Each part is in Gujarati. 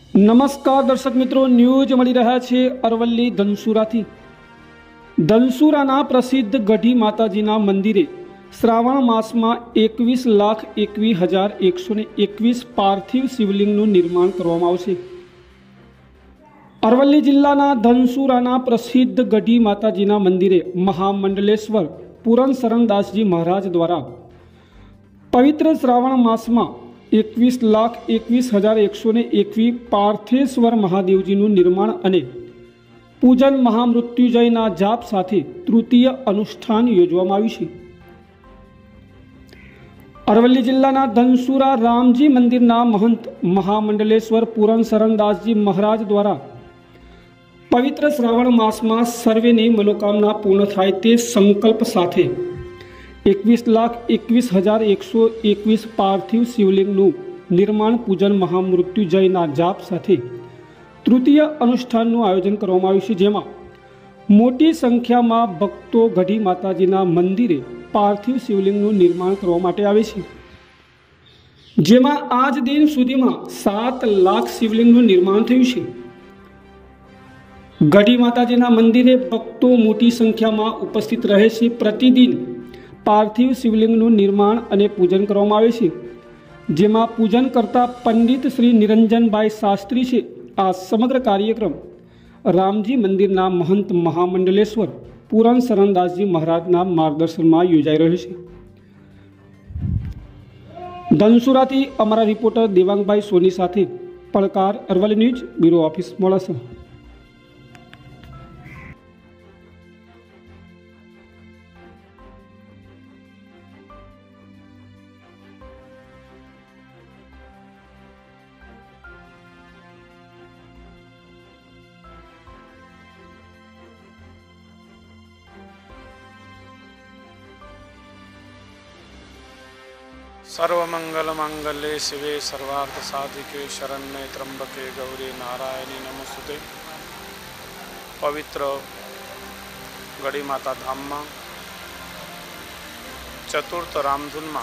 નમસ્કાર દર્શક મિત્રો, ન્યૂઝ મળી રહ્યા છે અરવલ્લી ધનસુરાથી। ધનસુરાના પ્રસિદ્ધ ગઢી માતાજીના મંદિરે શ્રાવણ માસમાં 21,21,121 પાર્થિવ શિવલિંગનું નિર્માણ કરવામાં આવશે। અરવલ્લી જિલ્લાના ધનસુરાના પ્રસિદ્ધ ગઢી માતાજીના મંદિરે મહામંડલેશ્વર પૂરણ શરણદાસજી મહારાજ દ્વારા પવિત્ર શ્રાવણ માસમાં 21,21,121 પાર્થેશ્વર મહાદેવજીનું નિર્માણ અને પૂજન મહામૃત્યુંજયના જાપ સાથે તૃતીય અનુષ્ઠાન યોજવામાં આવ્યું છે। અરવલ્લી જિલ્લાના ધનસુરા રામજી મંદિરના મહંત મહામંડલેશ્વર પૂરણ શરણદાસજી મહારાજ દ્વારા પવિત્ર શ્રાવણ માસમાં સર્વેની મનોકામના પૂર્ણ થાય તે સંકલ્પ સાથે 21,21,121 પાર્થિવ શિવલિંગનું નિર્માણ પૂજન મહામૃત્યુંજયના જાપ સાથે તૃતીય અનુષ્ઠાનનું આયોજન કરવામાં આવ્યું છે, જેમાં મોટી સંખ્યામાં ભક્તો ગઢી માતાજીના મંદિરે પાર્થિવ શિવલિંગનું નિર્માણ કરવા માટે આવે છે, જેમાં આજ દિન સુધીમાં 7 લાખ શિવલિંગનું નિર્માણ થયું છે। ગઢી માતાજીના મંદિરે ભક્તો મોટી સંખ્યામાં ઉપસ્થિત રહે છે। પ્રતિદિન પાર્થિવ શિવલિંગનું નિર્માણ અને પૂજન કરવામાં આવે છે, જેમાં પૂજન કરતા પંડિત શ્રી નિરંજનભાઈ શાસ્ત્રી છે। આ સમગ્ર કાર્યક્રમ રામજી મંદિરના મહંત મહામંડલેશ્વર પૂરણ શરણદાસજી મહારાજના માર્ગદર્શનમાં યોજાઈ રહ્યો છે। ધનસુરાથી અમારા રિપોર્ટર દેવાંગભાઈ સોની સાથે પડકાર, Aravalli news bureau office, Modasa. सर्वमंगल मांगल्ये शिवे सर्वार्थ साधिके शरण्ये त्र्यंबके गौरी नारायणी नमोस्तुते। पवित्र गढ़ी माता धाम में चतुर्थ रामधुन में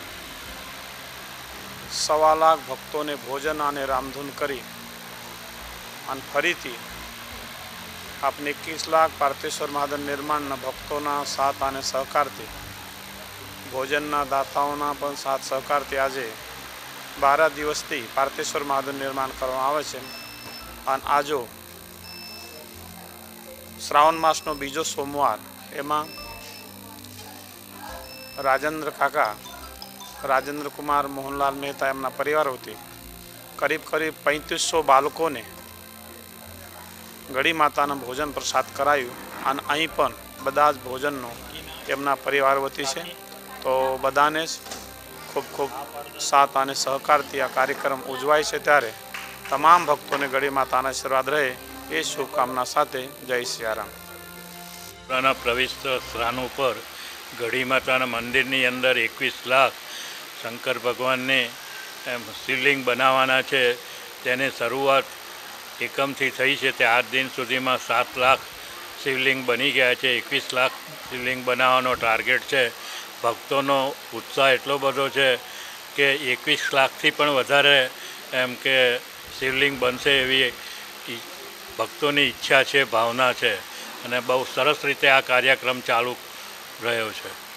1.25 लाख भक्तों ने भोजन और रामधुन करी और फरीथी आपने 21 लाख पार्थेश्वर महादेव निर्माण भक्तों साथ और सहकार थी भोजनना दाताओना पण साथ सहकार थी आज 12 दिवस थी पार्थेश्वर महादेव निर्माण करवामां आवे छे। अने आजो श्रावण मासनो बीजो सोमवार एमां राजेंद्र काका राजेंद्र कुमार मोहनलाल मेहता एमना परिवारोथी करीब 3500 बाळकोने गढ़ी माताना भोजन प्रसाद करायुं अने अहीं पण बधा ज भोजननो एमना परिवार वती छे। तो बधाने खूब खूब साथ और सहकार थी आ कार्यक्रम उजवाय है, त्यारे तमाम भक्तों ने गढ़ी माता आशीर्वाद रहे ये शुभकामना साथ जय सियाराम। प्रविष्ट स्थानों पर गढ़ी माता मंदिर अंदर 21 लाख शंकर भगवान ने शिवलिंग बनावाना है, तेने शुरुआत एकम थी थई है। आज दिन सुधी में 7 लाख शिवलिंग बनी गया है। 21 लाख शिवलिंग बनावानो टार्गेट है। भक्तों उत्साह एटलो बधो है कि 21 लाख थी पण वधारे एम के शिवलिंग बनशे एवी भक्तों की इच्छा है, भावना है, और बहुत सरस रीते आ कार्यक्रम चालू रह्यो है।